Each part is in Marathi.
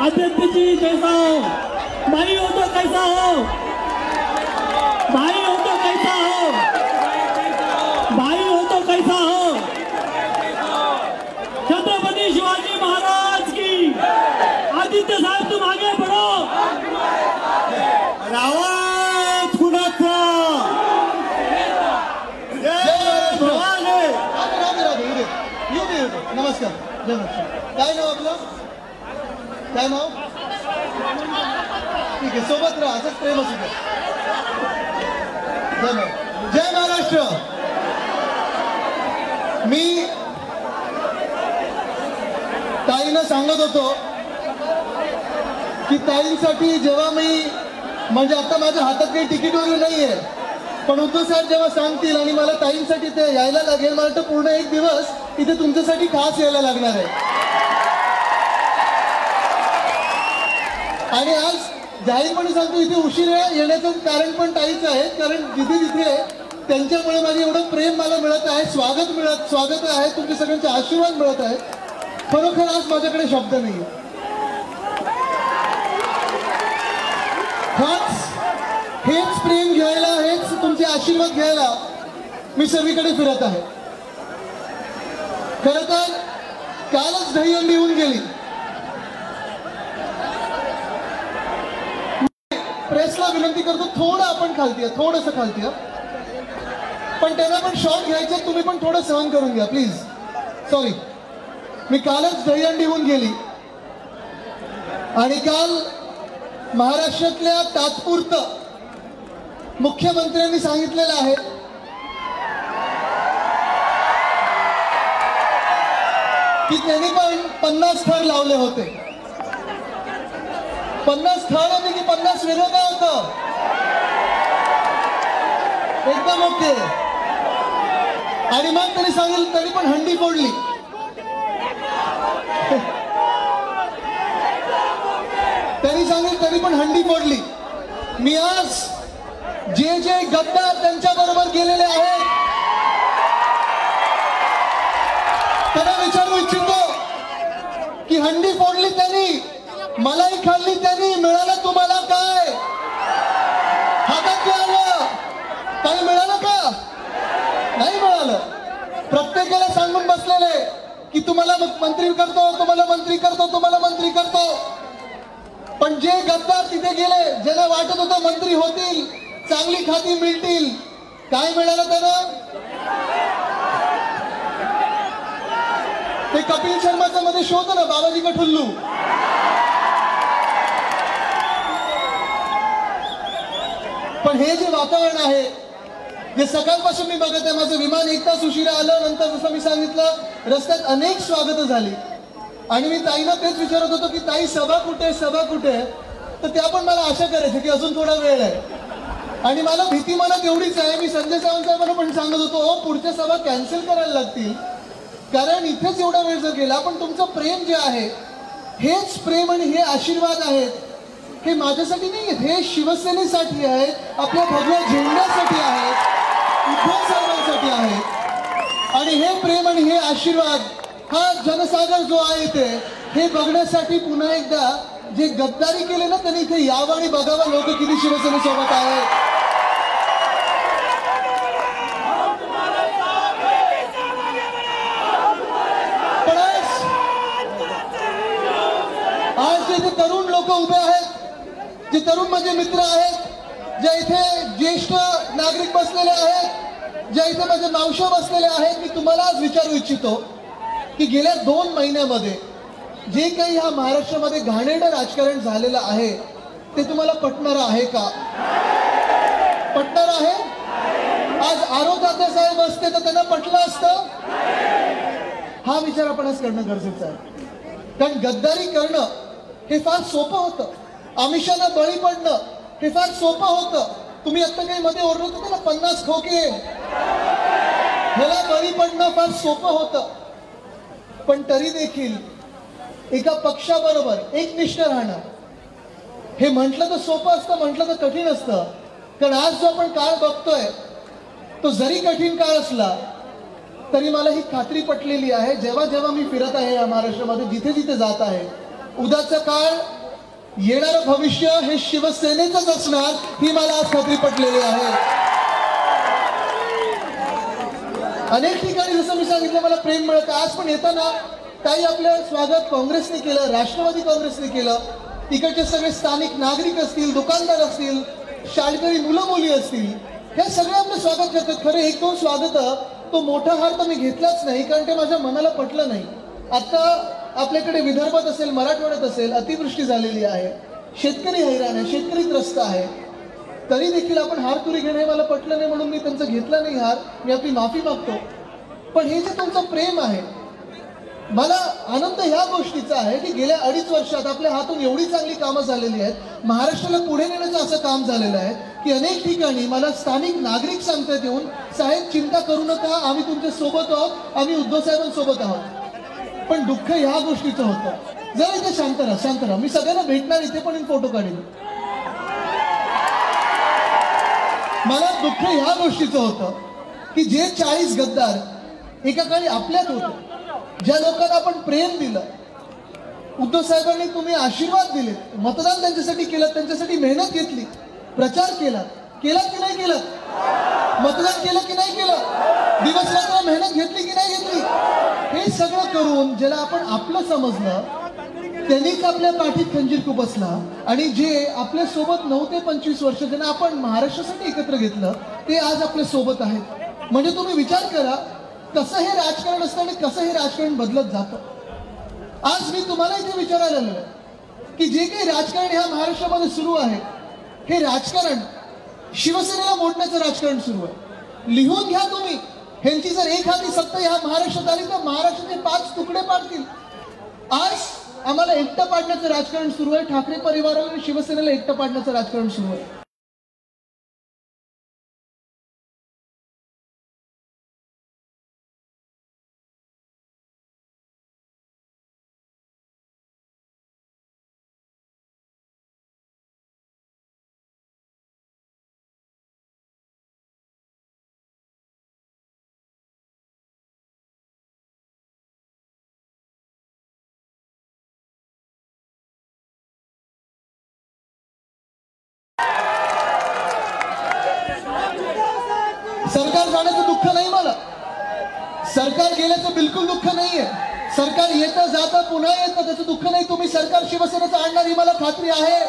आदित्य जी कैसा हो, भाई हो तो कैसा हो, भाई हो तो कैसा हो, भाई हो तो कैसा हो। छत्रपति शिवाजी महाराज की। आदित्य साहब तुम आगे बढ़ो। रावत कुणाचा नमस्कार. जय महाराष्ट्र. काय नाव आपलं, काय नाव? ठीक आहे, सोबत राहा, असंच प्रेम असू द्या. जय महाराष्ट्र. मी ताईंना सांगत होतो की ताईंसाठी जेव्हा मी म्हणजे आता माझ्या हातात काही तिकीट वगैरे नाहीये, पण उद्धव साहेब जेव्हा सांगतील आणि मला ताईंसाठी ते यायला लागेल, मला तर पूर्ण एक दिवस इथे तुमच्यासाठी खास यायला लागणार आहे. आणि आज जाहीरपणे सांगतो, इथे उशीर येण्याचं कारण पण ताईच आहे, कारण जिथे जिथे त्यांच्यामुळे माझे एवढं प्रेम मला मिळत आहे, स्वागत आहे, तुमचे सगळ्यांचे आशीर्वाद मिळत आहे. खरोखर आज माझ्याकडे शब्द नाही. हेच प्रेम घ्यायला, हेच तुमचे आशीर्वाद घ्यायला मी सर्वीकडे फिरत आहे. खरं तर कालच दहीहंडी होऊन गेली. प्रेसला विनंती करतो, थोडं आपण खालती, थोडंसं खालती, पण त्यांना पण शॉट घ्यायचे, तुम्ही पण थोडं सहन करून घ्या प्लीज. सॉरी. मी कालच दहीहंडी होऊन गेली आणि काल महाराष्ट्रातल्या तात्पुरतं मुख्यमंत्र्यांनी सांगितलेलं आहे की त्यांनी पण 50 थर लावले होते. 50 थर होते की 50 वेगळं काय होतं? एकदम ओके. आणि मग त्यांनी सांगितलं, त्यांनी पण हंडी फोडली. त्यांनी सांगितलं त्यांनी पण हंडी फोडली. मी आज जे जे गद्दार त्यांच्या बरोबर गेलेले आहेत त्यांना विचारू इच्छितो की हंडी फोडली त्यांनी, मलाई खाल्ली त्यांनी, मिळालं तुम्हाला काय? हातात काय आलं? काही मिळालं का? नाही मिळालं. प्रत्येकाला सांगून बसलेले की तुम्हाला मंत्री करतो, तुम्हाला मंत्री करतो, तुम्हाला मंत्री करतो. पण जे गद्दार तिथे गेले, ज्यांना वाटत होतं मंत्री होतील, चांगली खाती मिळतील, काय मिळालं त्यांना? ते कपिल शर्माचं मध्ये शो होतं ना, बाबाजी का ठुल्लू. पण हे जे वातावरण आहे, जे सकाळपासून मी बघत आहे, माझं विमान 1 तास उशिरा आलं, नंतर जसं मी सांगितलं रस्त्यात अनेक स्वागत झाली. आणि मी ताईला तेच विचारत होतो की ताई सभा कुठे, सभा कुठे? तर त्या पण मला आशा करायची की अजून थोडा वेळ आहे. आणि मला भीती मनात एवढीच आहे, मी संजय सावंत साहेबांना पण सांगत होतो, पुढच्या सभा कॅन्सल करायला लागतील, कारण इथेच एवढा वेळ जर गेला. पण तुमचं प्रेम जे आहे, हेच प्रेम आणि हे आशीर्वाद आहेत, हे माझ्यासाठी नाही आहेत, हे शिवसेनेसाठी आहेत, आपल्या भगव्या झेंड्यासाठी आहेत, उद्धव साहेबांसाठी आहेत. आणि हे प्रेम आणि हे आशीर्वाद, हा जनसागर जो आहे इथे, हे बघण्यासाठी पुन्हा एकदा जे गद्दारी केले ना, त्यांनी इथे यावं आणि बघावं लोक किती शिवसेनेसोबत आहेत. पण आज जे तरुण लोक उभे आहेत, जे तरुण माझे मित्र आहेत, जे इथे ज्येष्ठ नागरिक बसलेले आहेत, जे इथे माझे मावशे बसलेले आहेत, मी तुम्हाला आज विचारू इच्छितो की गेल्या 2 महिन्यामध्ये जे काही ह्या महाराष्ट्रामध्ये घाणेरडं राजकारण झालेलं आहे, ते तुम्हाला पटणार आहे का? पटणार आहे? आज आरोप दादासाहेब असते तर त्यांना पटलं असतं? हा विचार आपण आज करणं गरजेचं आहे. कारण गद्दारी करणं हे फार सोपं होतं, आमिषाला बळी पडणं हे फार सोपं होतं. तुम्ही आता काही मध्ये ओरडत होते ना, 50 खोके, ह्याला बळी पडणं फार सोपं होतं. पण तरी देखील एका पक्षाबरोबर एकनिष्ठ राहणं हे म्हटलं तर सोपं असतं, म्हटलं तर कठीण असतं. कारण आज जो आपण काळ बघतोय, तो जरी कठीण काळ असला तरी मला ही खात्री पटलेली आहे, जेव्हा जेव्हा मी फिरत आहे या महाराष्ट्रामध्ये, जिथे जिथे जात आहे, उद्याचा काळ येणारं भविष्य हे शिवसेनेचंच असणार ही मला आज खात्री पटलेली आहे. अनेक ठिकाणी जसं मी सांगितलं मला प्रेम मिळतं. आज पण येताना काही आपलं स्वागत काँग्रेसने केलं, राष्ट्रवादी काँग्रेसने केलं. तिकडचे सगळे स्थानिक नागरिक असतील, दुकानदार असतील, शाळकरी मुलं मुली असतील, हे सगळे आपलं स्वागत करतात. खरं एक दोन स्वागत तो मोठा हार तर मी घेतलाच नाही, कारण ते माझ्या मनाला पटलं नाही. आता आपल्याकडे विदर्भात असेल, मराठवाड्यात असेल, अतिवृष्टी झालेली आहे, शेतकरी हैराण आहे, शेतकरी त्रस्त आहे, तरी देखील आपण हार तुरी घेणं हे मला पटलं नाही, म्हणून मी त्यांचं घेतलं नाही हार. मी आपली माफी मागतो. पण हे जे तुमचं प्रेम आहे, मला आनंद ह्या गोष्टीचा आहे की गेल्या 2.5 वर्षात आपल्या हातून एवढी चांगली कामं झालेली आहेत, महाराष्ट्राला पुढे नेण्याचं असं काम झालेलं आहे की अनेक ठिकाणी मला स्थानिक नागरिक सांगतात येऊन, साहेब चिंता करू नका, आम्ही तुमच्या सोबत आहोत, आम्ही उद्धव साहेबांसोबत आहोत. पण दुःख ह्या गोष्टीचं होतं. जरा इथे शांत राहा, शांत राहा. मी सगळ्यांना भेटणार, इथे पण फोटो काढेन. मला दुःख ह्या गोष्टीचं होतं की जे 40 गद्दार एका काळी आपल्यात होते, ज्या लोकांना आपण प्रेम दिलं, उद्धव साहेबांनी तुम्ही आशीर्वाद दिले, मतदान त्यांच्यासाठी केलं, त्यांच्यासाठी मेहनत घेतली, प्रचार केला की नाही केलं, मतदान केलं की नाही केलं, दिवस रात्र मेहनत घेतली की नाही घेतली, हे सगळं करून ज्याला आपण आपलं समजलं त्यांनीच आपल्या पाठीत खंजीर खुपसला. आणि जे आपल्या सोबत 9 ते 25 वर्ष ज्यांना आपण महाराष्ट्रासाठी एकत्र घेतलं ते आज आपल्या सोबत आहेत. म्हणजे तुम्ही विचार करा कसं हे राजकारण असतं आणि कसं हे राजकारण बदलत जातं. आज मी तुम्हाला इथे विचारायला आलेलो की जे काही राजकारण ह्या महाराष्ट्रामध्ये सुरू आहे, हे राजकारण शिवसेनेला मोडण्याचं राजकारण सुरू आहे. लिहून घ्या तुम्ही. ह्यांची जर एक हाती सत्ता ह्या महाराष्ट्रात आली तर महाराष्ट्राचे 5 तुकडे पाडतील. आज आम्हाला एकटं पाडण्याचं राजकारण सुरू आहे. ठाकरे परिवाराला आणि शिवसेनेला एकटं पाडण्याचं राजकारण सुरू आहे. सरकार जाण्याचं दुःख नाही मला, सरकार गेल्याचं बिलकुल दुःख नाहीये. सरकार येतं जातं पुन्हा येतं त्याचं दुःख नाही. तुम्ही सरकार शिवसेनेचं आणणार ही मला खात्री आहे.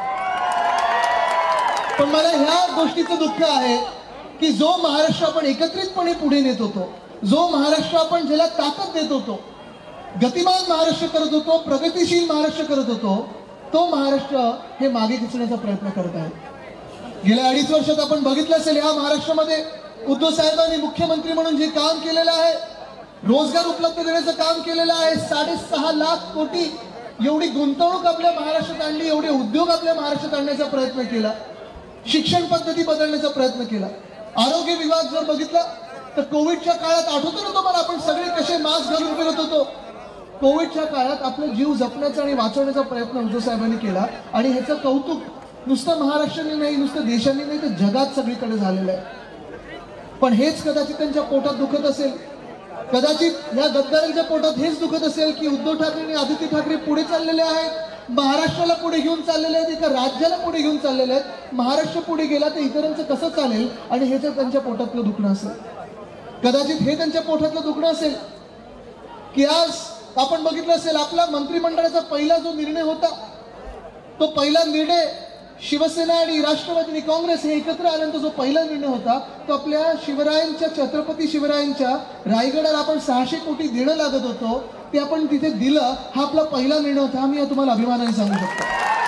पण मला ह्या गोष्टीचं दुःख आहे की जो महाराष्ट्र आपण एकत्रितपणे पुढे नेत होतो, जो महाराष्ट्र आपण ज्याला ताकद देत होतो, गतिमान महाराष्ट्र करत होतो, प्रगतिशील महाराष्ट्र करत होतो, तो महाराष्ट्र हे मागे खेचण्याचा प्रयत्न करत आहे. गेल्या 2.5 वर्षात आपण बघितलं असेल या महाराष्ट्रामध्ये उद्धव साहेबांनी मुख्यमंत्री म्हणून जे काम केलेलं आहे, रोजगार उपलब्ध देण्याचं काम केलेलं आहे, 6.5 लाख कोटी एवढी गुंतवणूक आपल्या महाराष्ट्रात आणली, एवढे उद्योग आपल्या महाराष्ट्रात आणण्याचा प्रयत्न केला, शिक्षण पद्धती बदलण्याचा प्रयत्न केला. आरोग्य विभाग जर बघितला तर कोविडच्या काळात आठवतो ना तुम्हाला, आपण सगळे कसे मास्क घालून फिरत होतो. कोविडच्या काळात आपला जीव जपण्याचा आणि वाचवण्याचा प्रयत्न उद्धव साहेबांनी केला. आणि ह्याचं कौतुक नुसतं महाराष्ट्राने नाही, नुसतं देशाने नाही, तर जगात सगळीकडे झालेलं आहे. पण हेच कदाचित त्यांच्या पोटात दुखत असेल, कदाचित या गद्दारांच्या पोटात हेच दुखत असेल की उद्धव ठाकरे आणि आदित्य ठाकरे पुढे चाललेले आहेत, महाराष्ट्राला पुढे घेऊन चाललेले आहेत, एका राज्याला पुढे घेऊन चाललेले आहेत. महाराष्ट्र पुढे गेला तर इतरांचं कसं चालेल, आणि हे जर त्यांच्या पोटातलं दुखणं असेल, कदाचित हे त्यांच्या पोटातलं दुखणं असेल की आज आपण बघितलं असेल आपला मंत्रिमंडळाचा पहिला जो निर्णय होता, तो पहिला निर्णय शिवसेना आणि राष्ट्रवादी आणि काँग्रेस हे एकत्र आल्यानंतर जो पहिला निर्णय होता तो आपल्या शिवरायांच्या, छत्रपती शिवरायांच्या रायगडाला आपण 600 कोटी देणं लागत होतो, ते आपण तिथे दिलं. हा आपला पहिला निर्णय होता. मी तुम्हाला अभिमानाने सांगू शकतो.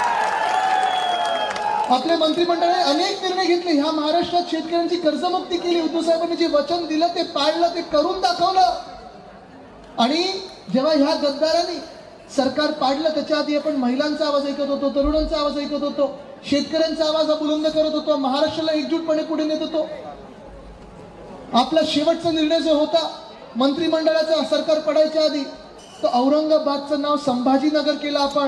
आपल्या मंत्रिमंडळाने अनेक निर्णय घेतले. ह्या महाराष्ट्रात शेतकऱ्यांची कर्जमुक्ती केली. उद्धव साहेबांनी जे वचन दिलं ते पाळलं, ते करून दाखवलं. आणि जेव्हा ह्या गद्दारांनी सरकार पाडलं त्याच्या आधी आपण महिलांचा आवाज ऐकत होतो, तरुणांचा आवाज ऐकत होतो, शेतकऱ्यांचा आवाज बुलंद करत होतो, महाराष्ट्राला एकजूटपणे पुढे नेत होतो. आपला शेवटचा निर्णय जो होता मंत्रिमंडळाचा सरकार पडायच्या आधी, तो औरंगाबादचं नाव संभाजीनगर केलं, आपण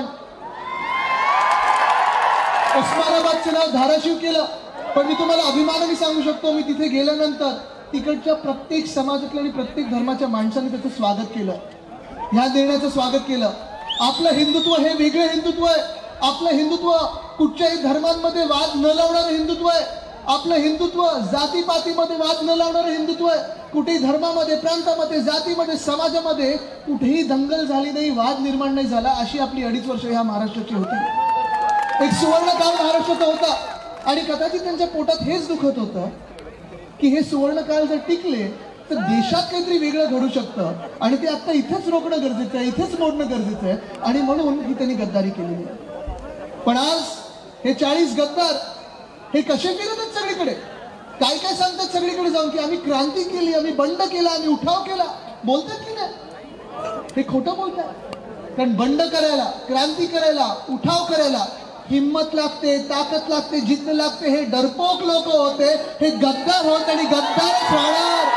उस्मानाबादचं नाव धाराशिव केलं. पण मी तुम्हाला अभिमानाने सांगू शकतो, मी तिथे गेल्यानंतर तिकडच्या प्रत्येक समाजातल्या आणि प्रत्येक धर्माच्या माणसांनी त्याचं स्वागत केलं, ह्या निर्णयाचं स्वागत केलं. आपलं हिंदुत्व हे वेगळं हिंदुत्व आहे. आपलं हिंदुत्व कुठच्याही धर्मांमध्ये वाद न लावणारं हिंदुत्व आहे. आपलं हिंदुत्व जातीपातीमध्ये वाद न लावणारं हिंदुत्व आहे. कुठेही धर्मामध्ये, प्रांतामध्ये, जातीमध्ये, समाजामध्ये कुठेही दंगल झाली नाही, वाद निर्माण नाही झाला. अशी आपली 2.5 वर्ष ह्या महाराष्ट्राची होती. एक सुवर्ण काळ महाराष्ट्राचा होता. आणि कदाचित त्यांच्या पोटात हेच दुखत होतं की हे सुवर्ण काळ जर टिकले तर देशात काहीतरी वेगळं घडू शकतं आणि ते आता इथेच रोखणं गरजेचं आहे, इथेच मोडणं गरजेचं आहे. आणि म्हणून ही त्यांनी गद्दारी केलेली आहे. पण आज हे 40 गद्दार हे कसे फिरत आहेत सगळीकडे, काय काय सांगतात सगळीकडे जाऊन की आम्ही क्रांती केली, आम्ही बंड केला, आम्ही उठाव केला. बोलतात की नाही? हे खोटं बोलतात. कारण बंड करायला, क्रांती करायला, उठाव करायला हिम्मत लागते, ताकद लागते, जिद्द लागते. हे डरपोक लोक होते, हे गद्दार होते आणि गद्दारच राहणार.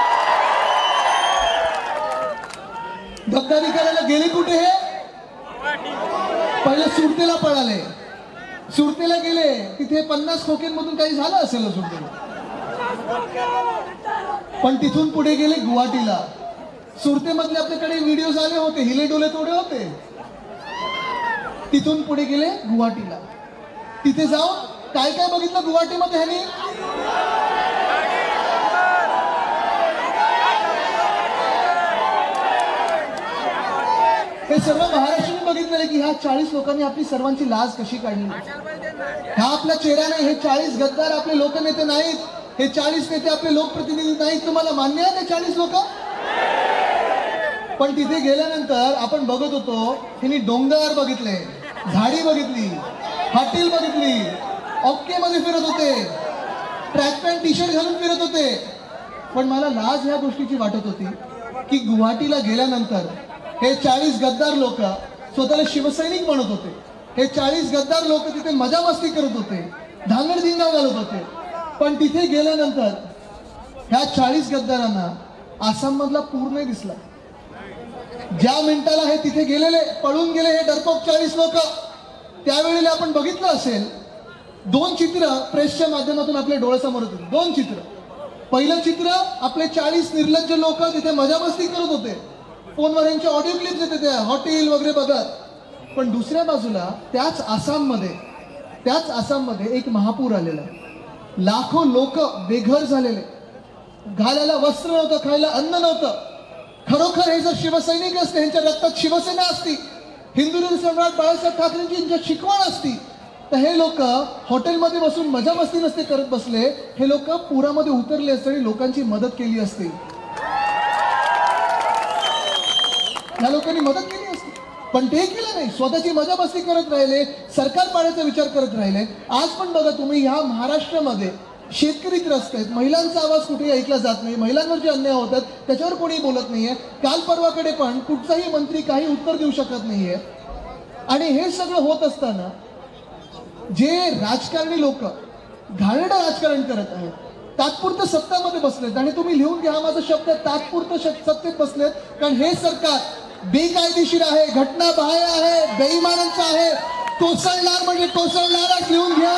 गद्दारी करायला गेले कुठे? हे पहिले सुरतेला पळाले. सुरतेला गेले, तिथे 50 खोक्यांमधून काही झालं असेल सुरतेला. पण तिथून पुढे गेले गुवाहाटीला. सुरतेमधले आपल्याकडे व्हिडिओज आले होते, हिले डोले थोडे होते. तिथून पुढे गेले गुवाहाटीला. तिथे जाऊन काय काय बघितलं गुवाहाटीमध्ये ह्यांनी? हे सर्व महाराष्ट्राने बघितलेलं की ह्या 40 लोकांनी आपली सर्वांची लाज कशी काढली. हा आपला चेहरा नाही. हे 40 गद्दार आपले लोकनेते नाहीत. हे 40 नेते आपले लोकप्रतिनिधी नाहीत. तुम्हाला मान्य आहे ते 40 लोक? पण तिथे गेल्यानंतर आपण बघत होतो, त्यांनी डोंगर बघितले, झाडी बघितली, हॉटेल बघितली, ओके मध्ये फिरत होते, ट्रॅक पॅन्ट टी शर्ट घालून फिरत होते. पण मला लाज ह्या गोष्टीची वाटत होती की गुवाहाटीला गेल्यानंतर हे 40 गद्दार लोक स्वतःला शिवसैनिक म्हणत होते. हे 40 गद्दार लोक तिथे मजा मस्ती करत होते, धांगडधिंगा घालत होते. पण तिथे गेल्यानंतर ह्या 40 गद्दारांना आसाम मधला पूर नाही दिसला. ज्या मिनिटाला हे तिथे गेलेले, पळून गेले हे डरपोक 40 लोक, त्यावेळेला आपण बघितलं असेल 2 चित्र प्रेसच्या माध्यमातून आपल्या डोळ्यासमोर होते. 2 चित्र. पहिलं चित्र आपले 40 निर्लज्ज लोक तिथे मजा मस्ती करत होते, फोनवर यांचे ऑडिओ क्लिप्स येते त्या हॉटेल वगैरे बघत. पण दुसऱ्या बाजूला त्याच आसाममध्ये एक महापूर आलेला. लाखो लोक बेघर झालेले, घालायला वस्त्र नव्हतं, खायला अन्न नव्हतं. खरोखर हे जर शिवसैनिक असते, यांच्या रक्तात शिवसेना असती, हिंदुस्थान सम्राट बाळासाहेब ठाकरेंची यांच्यात शिकवण असती, तर हे लोक हॉटेलमध्ये बसून मजा मस्ती नसते करत बसले. हे लोक पुरामध्ये उतरले असते आणि लोकांची मदत केली असती. या लोकांनी मदत केली असती. पण ते केलं नाही. स्वतःची मजा मस्ती करत राहिले, सरकार पाण्याचा विचार करत राहिले. आज पण बघा तुम्ही, ह्या महाराष्ट्रामध्ये शेतकरी त्रस्त आहेत, महिलांचा आवाज कुठेही ऐकला जात नाही, महिलांवर जे अन्याय होतात त्याच्यावर कोणी बोलत नाहीये. काल परवाकडे पण कुठचाही मंत्री काही उत्तर देऊ शकत नाहीये. आणि हे सगळं होत असताना जे राजकारणी लोक घाणेरडं राजकारण करत आहेत, तात्पुरतं सत्तामध्ये बसलेत. आणि तुम्ही लिहून घ्या माझा शब्द, तात्पुरतं सत्तेत बसलेत. कारण हे सरकार बेकायदेशीर आहे, घटनाबाह्य आहे, बेईमानांचं आहे, कोसळणार म्हणजे कोसळणारच. लिहून घ्या,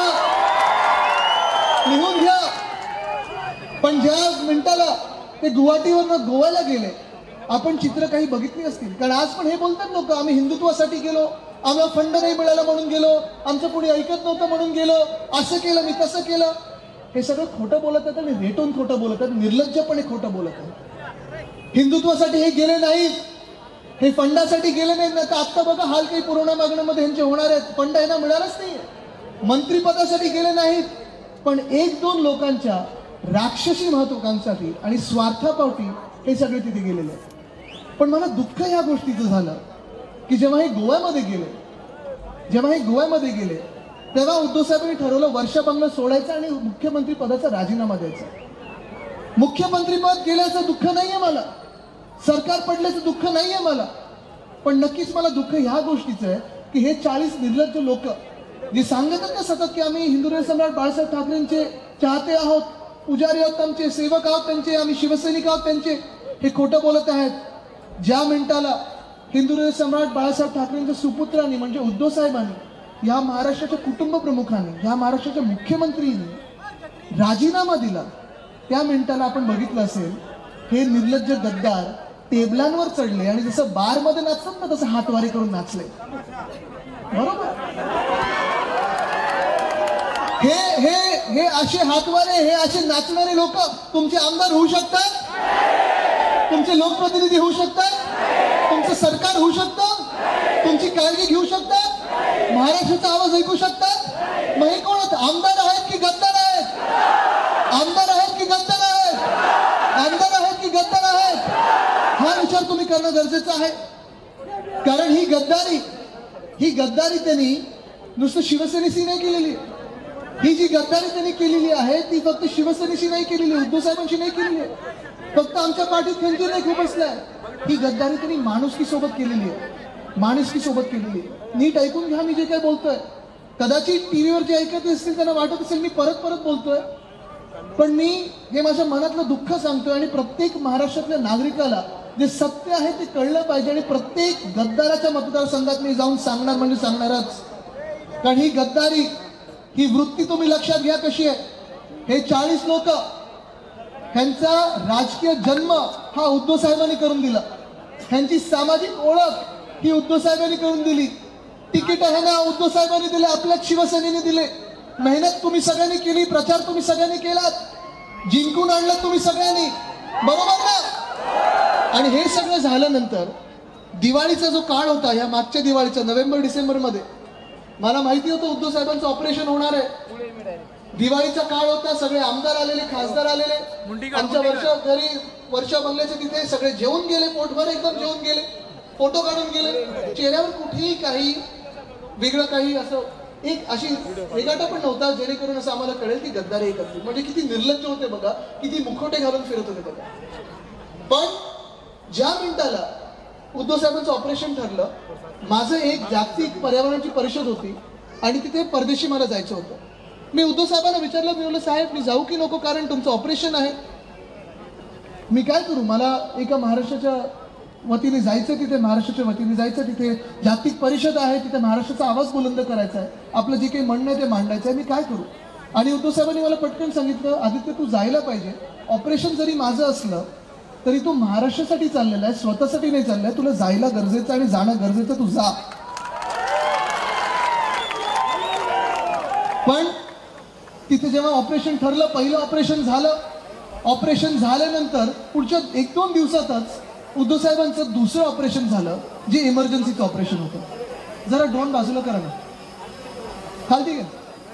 लिहून घ्या. पण ज्या मिनिटाला ते गुवाहाटीवरनं गोव्याला गेले, आपण चित्र काही बघितली असतील. कारण आज पण हे बोलतात लोक, आम्ही हिंदुत्वासाठी गेलो, आम्हाला फंड नाही मिळाला म्हणून गेलो, आमचं कोणी ऐकत नव्हतं म्हणून गेलो, असं केलं मी तसं केलं. हे सगळं खोटं बोलत आहेत आणि रेटून खोटं बोलत आहेत, निर्लज्जपणे खोटं बोलत आहेत. हिंदुत्वासाठी हे गेले नाहीत, हे फंडासाठी गेले नाहीत. ना तर आत्ता बघा हाल काही पुरवण्या मागण्यामध्ये ह्यांचे होणार आहेत. फंड यांना मिळालंच नाहीये. मंत्रिपदासाठी गेले नाहीत, पण 1-2 लोकांच्या राक्षसी महत्वाकांक्षासाठी आणि स्वार्थापोटी हे सगळे तिथे गेलेले आहेत. पण मला दुःख या गोष्टीचं झालं की जेव्हा हे गोव्यामध्ये गेले तेव्हा उद्धव साहेबांनी ठरवलं वर्षा बंगला सोडायचं आणि मुख्यमंत्री पदाचा राजीनामा द्यायचा. मुख्यमंत्रीपद गेल्याचं दुःख नाहीये मला, सरकार पडल्याचं दुःख नाहीये मला. पण नक्कीच मला दुःख ह्या गोष्टीचं आहे की हे 40 निर्लज्ज लोक जे सांगतात ना सतत की आम्ही हिंदुस्थान सम्राट बाळासाहेब ठाकरेंचे चाहते आहोत, पुजारी आहोत त्यांचे, सेवक आहोत त्यांचे, आम्ही शिवसैनिक आहोत त्यांचे, हे खोटं बोलत आहेत. ज्या मिनिटाला हिंदुस्थान सम्राट बाळासाहेब ठाकरेंच्या सुपुत्रांनी म्हणजे उद्धव साहेबांनी, या महाराष्ट्राच्या कुटुंब प्रमुखांनी, या महाराष्ट्राच्या मुख्यमंत्रींनी राजीनामा दिला, त्या मिनिटाला आपण बघितलं असेल हे निर्लज्ज गद्दार टेबलांवर चढले आणि जसं बारमध्ये नाचतात ना तसं हातवारे करून नाचले. बरोबर. हे हे हे असे हातवारे, हे असे नाचणारे लोक तुमचे आमदार होऊ शकतात, तुमचे लोकप्रतिनिधी होऊ शकतात, तुमचं सरकार होऊ शकतं, तुमची काळजी घेऊ शकतात, महाराष्ट्राचा आवाज ऐकू शकतात. मग हे कोण आमदार आहेत की गद्दार आहेत? आमदार आहेत की गद्दार आहेत? आमदार आहेत की गद्दार आहेत? हा विचार तुम्ही करणं गरजेचं आहे. कारण ही गद्दारी त्यांनी नुसतं शिवसेनेशी नाही केलेली. ही जी गद्दारी त्यांनी केलेली आहे ती फक्त शिवसेनेशी नाही केलेली, उद्धव साहेबांशी नाही केलेली आहे, फक्त आमच्या पाठीत खंजीर नाही खुपसलाय. ही गद्दारी त्यांनी माणुसकी सोबत केलेली आहे, माणुसकी सोबत केलेली आहे. नीट ऐकून घ्या मी जे काय बोलतोय. कदाचित टीव्हीवर जे ऐकत असतील त्यांना वाटत असेल मी परत बोलतोय, पण मी हे माझ्या मनातलं दुःख सांगतोय. आणि प्रत्येक महाराष्ट्रातल्या नागरिकाला जे सत्य आहे ते कळलं पाहिजे. आणि प्रत्येक गद्दाराच्या मतदारसंघात मी जाऊन सांगणार म्हणजे सांगणारच. कारण ही गद्दारी, ही वृत्ती तुम्ही लक्षात घ्या कशी आहे. हे 40 लोक, ह्यांचा राजकीय जन्म हा उद्धव साहेबांनी करून दिला, ह्यांची सामाजिक ओळख ही उद्धव साहेबांनी करून दिली. तिकीट आहे ना उद्धव साहेबांनी दिले, आपल्याच शिवसेनेने दिले. मेहनत तुम्ही सगळ्यांनी केली, प्रचार तुम्ही सगळ्यांनी केलात, जिंकून आणलं तुम्ही सगळ्यांनी, बरोबर ना? आणि हे सगळं झाल्यानंतर दिवाळीचा जो काळ होता, या मागच्या दिवाळीचा नोव्हेंबर डिसेंबर मध्ये, मला माहिती होतं उद्धव साहेबांचं ऑपरेशन होणार आहे. दिवाळीचा काळ होता, सगळे आमदार आलेले, खासदार आलेले, आमच्या वर्षा बंगल्याच्या तिथे सगळे जेवून गेले, पोटभर एकदम जेवून गेले, फोटो काढून गेले. चेहऱ्यावर कुठेही काही वेगळं काही असं एक अशी रेगाटा पण नव्हता जेणेकरून असं आम्हाला कळेल की गद्दारी एक असतील. म्हणजे किती निर्लज्ज होते बघा, किती मुखोटे घालून फिरत होते बघा. पण ज्या मिनिटाला उद्धव साहेबांचं ऑपरेशन ठरलं, माझं एक जागतिक पर्यावरणाची परिषद होती आणि तिथे परदेशी मला जायचं होतं. मी उद्धव साहेबांना विचारलं, मी बोललो साहेब मी जाऊ की नको, कारण तुमचं ऑपरेशन आहे, मी काय करू, मला एका महाराष्ट्राच्या वतीने जायचं, तिथे महाराष्ट्राच्या वतीने जायचं, तिथे जागतिक परिषद आहे, तिथे महाराष्ट्राचा आवाज बुलंद करायचा आहे, आपलं जे काही म्हणणं आहे ते मांडायचं आहे, मी काय करू. आणि उद्धव साहेबांनी मला पटकन सांगितलं, आदित्य तू जायला पाहिजे, ऑपरेशन जरी माझं असलं तरी तू महाराष्ट्रासाठी चाललेला आहे, स्वतःसाठी नाही चाललाय, तुला जायला गरजेचं आणि जाणं गरजेचं, तू जा. पण तिथे जेव्हा ऑपरेशन ठरलं, पहिलं ऑपरेशन झालं, ऑपरेशन झाल्यानंतर पुढच्या 1-2 दिवसातच उद्धव साहेबांचं दुसरं ऑपरेशन झालं, जे इमर्जन्सीचं ऑपरेशन होतं. जरा ड्रोन बाजूला करा ना, खालती घ्या.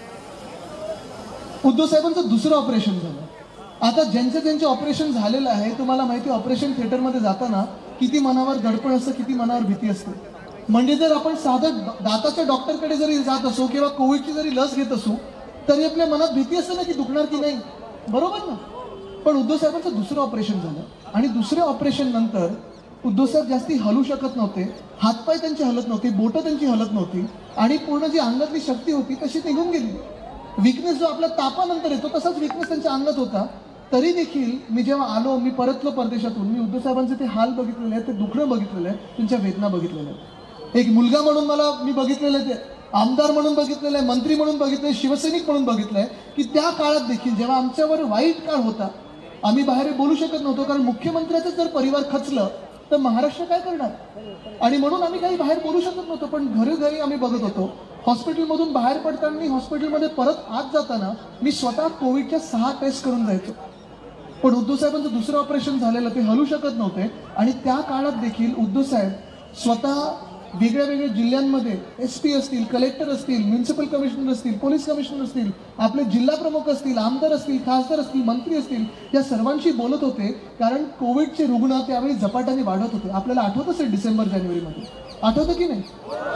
उद्धव साहेबांचं दुसरं ऑपरेशन झालं. आता ज्यांचं ऑपरेशन झालेलं आहे, तुम्हाला माहिती, ऑपरेशन थिएटरमध्ये जाताना किती मनावर दडपण असतं, किती मनावर भीती असते. म्हणजे जर आपण साधं दाताच्या डॉक्टरकडे जरी जात असू किंवा कोविडची जरी लस घेत असू तरी आपल्या मनात भीती असते ना की दुखणार की नाही, बरोबर ना? पण उद्धव साहेबांचं दुसरं ऑपरेशन झालं आणि दुसऱ्या ऑपरेशन नंतर उद्धव साहेब जास्ती हलू शकत नव्हते, हातपाय त्यांचे हलत नव्हते, बोटं त्यांची हलत नव्हती आणि पूर्ण जी अंगातली शक्ती होती तशी निघून गेली. विकनेस जो आपला तापानंतर येतो तसाच विकनेस त्यांच्या अंगात होता. तरी देखील मी जेव्हा आलो, मी परतलो परदेशातून, मी उद्धव साहेबांचे ते हाल बघितलेले आहेत, ते दुखणं बघितलेलं आहे, त्यांच्या वेदना बघितलेल्या आहेत. एक मुलगा म्हणून मी बघितलेलं आहे, ते आमदार म्हणून बघितलेलं आहे, मंत्री म्हणून बघितलंय, शिवसैनिक म्हणून बघितलंय की त्या काळात देखील जेव्हा आमच्यावर वाईट काळ होता, आम्ही बाहेर बोलू शकत नव्हतो, कारण मुख्यमंत्र्याचं जर परिवार खचलं तर महाराष्ट्र काय करणार, आणि म्हणून आम्ही काही बाहेर बोलू शकत नव्हतो. पण घरोघरी आम्ही बघत होतो. हॉस्पिटलमधून बाहेर पडताना, हॉस्पिटलमध्ये परत आत जाताना मी स्वतः कोविडच्या 6 टेस्ट करून जायचो. पण उद्धव साहेबांचं दुसरं ऑपरेशन झालेलं, ते हलू शकत नव्हते आणि त्या काळात देखील उद्धव साहेब स्वतः वेगळ्या जिल्ह्यांमध्ये SP असतील, कलेक्टर असतील, म्युन्सिपल कमिशनर असतील, पोलीस कमिशनर असतील, आपले जिल्हा प्रमुख असतील, आमदार असतील, खासदार असतील, मंत्री असतील, या सर्वांशी बोलत होते. कारण कोविडचे रुग्ण त्यावेळी झपाट्याने वाढत होते. आपल्याला आठवत असेल डिसेंबर जानेवारीमध्ये, आठवतं की नाही?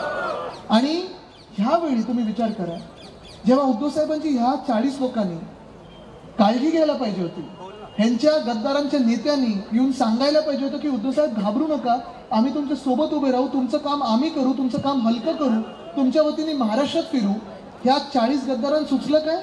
आणि ह्यावेळी तुम्ही विचार करा, जेव्हा उद्धव साहेबांची ह्या 40 लोकांनी काळजी घ्यायला पाहिजे होती, ह्यांच्या गद्दारांच्या नेत्यांनी येऊन सांगायला पाहिजे होतं की उद्धव साहेब घाबरू नका, आम्ही तुमच्या सोबत उभे राहू, तुमचं काम आम्ही करू, तुमचं काम हलकं करू, तुमच्या वतीने महाराष्ट्रात फिरू. ह्या 40 गद्दारांना सुचलं काय?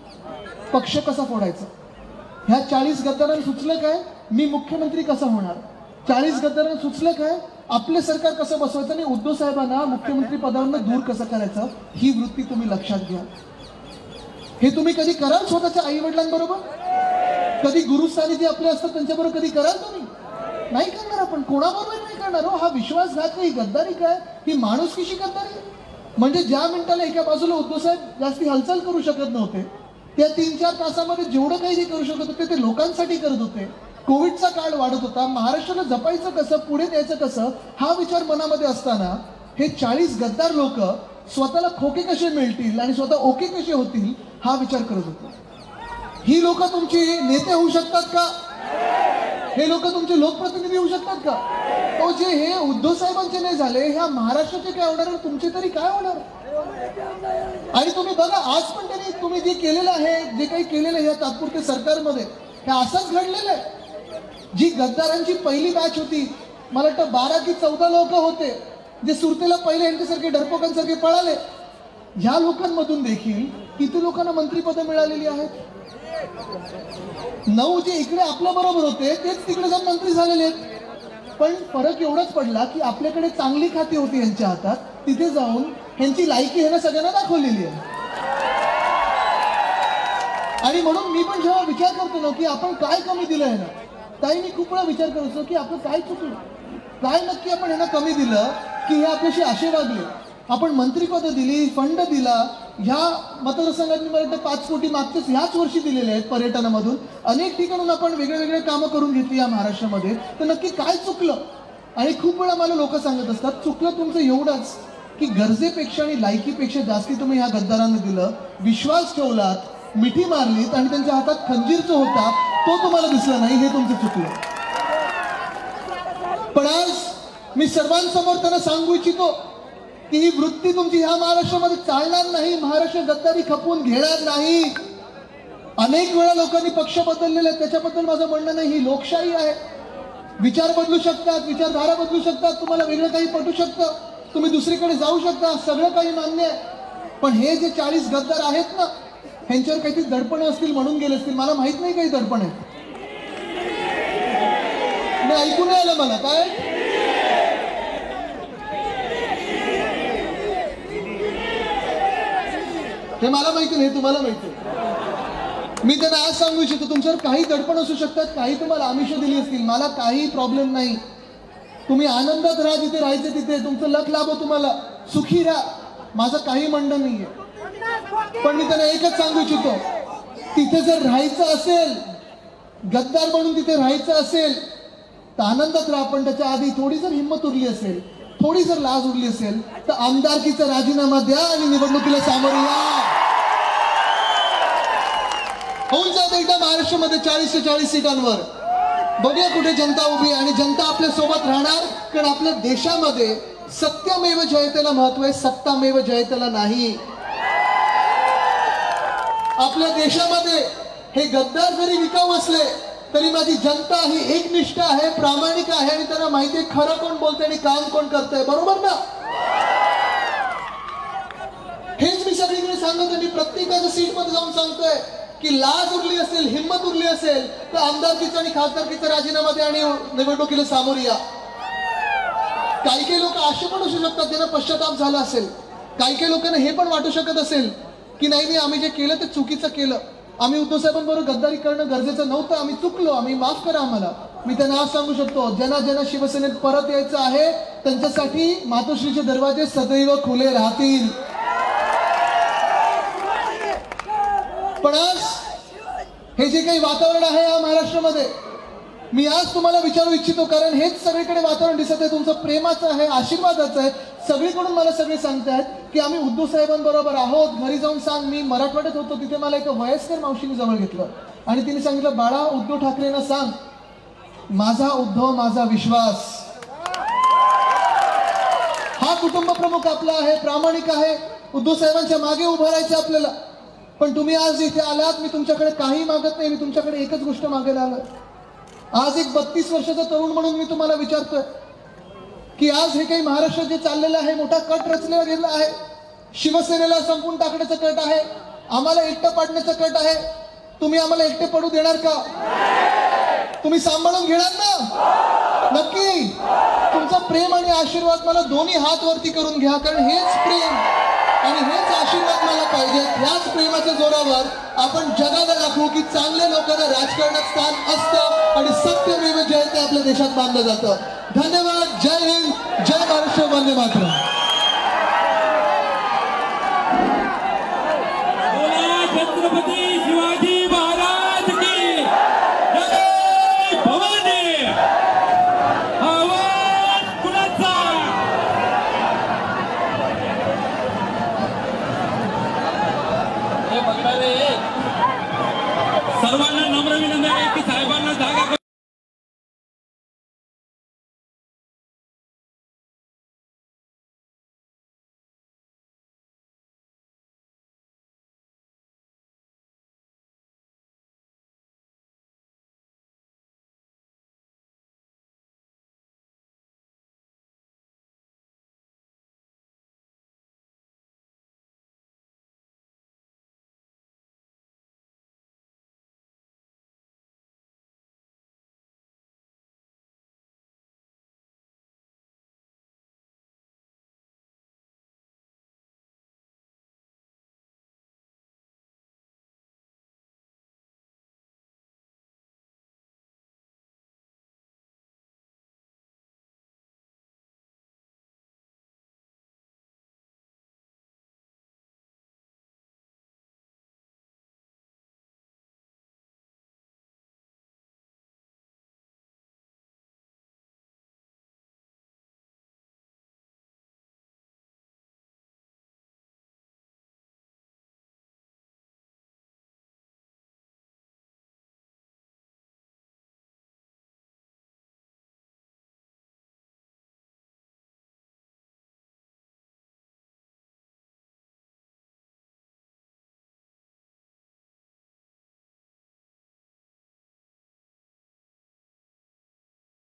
पक्ष कसा फोडायचा. ह्या 40 गद्दारांना सुचलं काय? मी मुख्यमंत्री कसा होणार. 40 गद्दारांना सुचलं काय? आपले सरकार कसं बसवायचं आणि उद्धव साहेबांना मुख्यमंत्री पदावरून दूर कसं करायचं. ही वृत्ती तुम्ही लक्षात घ्या. हे तुम्ही कधी कराल स्वतःच्या आई वडिलांबरोबर? कधी गुरुस्थानी जे आपले असतात त्यांच्याबरोबर कधी कराल तुम्ही? नाही करणार. आपण कोणाबरोबर नाही करणार. हो, हा विश्वासघात, ही गद्दारी काय, ही माणुसकीची गद्दारी. म्हणजे ज्या मिनिटाला एका बाजूला उद्धव साहेब जास्ती हालचाल करू शकत नव्हते, त्या 3-4 तासामध्ये जेवढं काही जे करू शकत होते ते लोकांसाठी करत होते. कोविडचा काळ वाढत होता, महाराष्ट्राला जपायचं कसं, पुढे न्यायचं कसं, हा विचार मनामध्ये असताना हे 40 गद्दार लोक स्वतःला खोके कसे मिळतील आणि स्वतः ओके कसे होतील हा विचार करत होते. ही लोक तुमची नेते होऊ शकतात का? हे लोक तुमचे लोकप्रतिनिधी होऊ शकतात का? तो जे हे उद्धव साहेबांचे नाही झाले, ह्या महाराष्ट्राचे काय होणार, तुमचे तरी काय होणार? आणि तुम्ही बघा, आज पण त्यांनी तुम्ही जे केलेलं आहे, जे काही केलेलं आहे या तात्पुरत्या सरकारमध्ये, हे असंच घडलेलं आहे. जी गद्दारांची पहिली बॅच होती, मला वाटतं 12 की 14 लोक होते जे सुरतेला पहिले यांच्यासारखे डरपोकांसारखे पळाले. ह्या लोकांमधून देखील किती लोकांना मंत्रिपदं मिळालेली आहेत? 9 जे इकडे आपल्या बरोबर होते तेच तिकडे जाऊन मंत्री झालेले आहेत. पण फरक एवढाच पडला की आपल्याकडे चांगली खाती होती यांच्या हातात, तिथे जाऊन ह्यांची लायकी ह्यानं सगळ्यांना दाखवलेली आहे. आणि म्हणून मी पण जेव्हा विचार करतो ना की आपण काय कमी दिलं आहे ना, ताई मी खूप वेळा विचार करतो की आपण काय चुकलं, काय नक्की आपण ह्यांना कमी दिलं की हे आपल्याशी असे वागले. आपण मंत्रिपदं दिली, फंड दिला, ह्या मतदारसंघांनी मला वाटतं 5 कोटी मागच्याच ह्याच वर्षी दिलेले आहेत पर्यटनामधून. अनेक ठिकाणून आपण वेगळे वेगळे कामं करून घेतली या महाराष्ट्रामध्ये. तर नक्की काय चुकलं? आणि खूप वेळा मला लोक सांगत असतात, चुकलं तुमचं एवढंच की गरजेपेक्षा आणि लायकीपेक्षा जास्ती तुम्ही ह्या गद्दारांना दिलं, विश्वास ठेवलात, मिठी मारलीत आणि त्यांच्या हातात खंजीर जो होता तो तुम्हाला दिसला नाही, हे तुमचं चुकलं. पण आज मी सर्वांसमोर त्यांना सांगू इच्छितो की ही वृत्ती तुमची ह्या महाराष्ट्रामध्ये चालणार नाही. महाराष्ट्र गद्दारी खपवून घेणार नाही. अनेक वेळा लोकांनी पक्ष बदललेले आहेत, त्याच्याबद्दल माझं म्हणणं नाही. ही लोकशाही आहे. विचार बदलू शकतात, विचारधारा बदलू शकतात, तुम्हाला वेगळं काही पटू शकतं, तुम्ही दुसरीकडे जाऊ शकता, सगळं काही मान्य आहे. पण हे जे 40 गद्दार आहेत ना, ह्यांच्यावर काहीतरी दडपण असतील म्हणून गेले असतील. मला माहित नाही काही दडपण आहे, नाही ऐकून नाही आलं मला. काय हे मला माहिती नाही, तुम्हाला माहिती. मी त्यांना आज सांगू इच्छितो, तुमच्यावर काही दडपण असू शकतात, काही तुम्हाला आमिष दिली असतील, मला काही प्रॉब्लेम नाही. तुम्ही आनंदात राहा, जिथे राहायचं तिथे, तुमचं लक लाभो, तुम्हाला सुखी राहा, माझं काही म्हणणं नाहीये. पण मी त्यांना एकच सांगू इच्छितो, तिथे जर राहायचं असेल, गद्दार म्हणून तिथे राहायचं असेल तर आनंदात राहा. पण त्याच्या आधी थोडी जर हिंमत उरली असेल, थोडी जर लाज उरली असेल तर आमदारकीचा राजीनामा द्या आणि निवडणुकीला सामोरे या. होऊन जात एकदा महाराष्ट्रामध्ये 40 ते 40 सीटांवर. बघूया कुठे जनता उभी आणि जनता आपल्या सोबत राहणार. कारण आपल्या देशामध्ये सत्यमेव जयतेला महत्व आहे, सत्तामेव जयतेला नाही. आपल्या देशामध्ये हे गद्दार जरी विकाऊ असले तरी माझी जनता ही एकनिष्ठ आहे, प्रामाणिक आहे आणि त्यांना माहिती आहे खरं कोण बोलतंय आणि काम कोण करतंय. बरोबर ना? हेच मी सगळीकडे सांगतोय. मी प्रत्येकाच्या सीटमध्ये जाऊन सांगतोय की लाज उरली असेल, हिंमत उरली असेल तर आमदारकीचा आणि खासदारकीचा राजीनामा द्या आणि निवडणुकीला सामोरे या. काही काही लोक असे पण असू शकतात ज्यांना पश्चाताप झाला असेल. काही काही लोकांना हे पण वाटू शकत असेल की नाही आम्ही जे केलं ते चुकीचं केलं, आम्ही उद्धव साहेबांबरोबर गद्दारी करणं गरजेचं नव्हतं, आम्ही चुकलो, आम्ही माफ करा आम्हाला. मी त्यांना आज सांगू शकतो, ज्यांना ज्यांना शिवसेनेत परत यायचं आहे त्यांच्यासाठी मातोश्रीचे दरवाजे सदैव खुले राहतील. पण आज हे जे काही वातावरण आहे या महाराष्ट्रामध्ये, मी आज तुम्हाला विचारू इच्छितो, कारण हेच सगळीकडे वातावरण दिसत आहे, तुमचं प्रेमाचं आहे, आशीर्वादाचं आहे. सगळीकडून मला सगळे सांगतायत की आम्ही उद्धव साहेबांबरोबर आहोत. घरी जाऊन सांग, मी मराठवाड्यात होतो तिथे मला एका वयस्कर मावशीने जवळ घेतलं आणि तिने सांगितलं, बाळा उद्धव ठाकरेंना सांग, माझा उद्धव माझा विश्वास. हा कुटुंब प्रमुख आपला आहे, प्रामाणिक आहे, उद्धव साहेबांच्या मागे उभं राहायचं आपल्याला. पण तुम्ही आज इथे आलात, मी तुमच्याकडे काही मागत नाही, मी तुमच्याकडे एकच गोष्ट मागायला आलोय. आज एक 32 वर्षाचा तरुण म्हणून मी तुम्हाला विचारतोय की आज हे काही महाराष्ट्रात जे चाललेलं आहे, मोठा कट रचला गेला आहे. शिवसेनेला संपून टाकण्याचा कट आहे, आम्हाला एकटं पाडण्याचा कट आहे. तुम्ही आम्हाला एकटे पडू देणार का? तुम्ही सांभाळून घेणार ना? नक्की. तुमचं प्रेम आणि आशीर्वाद मला दोन्ही हात वरती करून घ्या, कारण हेच प्रेम आणि हेच आशीर्वाद मला पाहिजे. याच प्रेमाच्या जोरावर आपण जगाला दाखवू की चांगल्या लोकांना राजकारणात स्थान असतं आणि सत्यमेव जयते आपल्या देशात बांधलं जातं. धन्यवाद. जय हिंद, जय महाराष्ट्र, वंदे मातरम. करे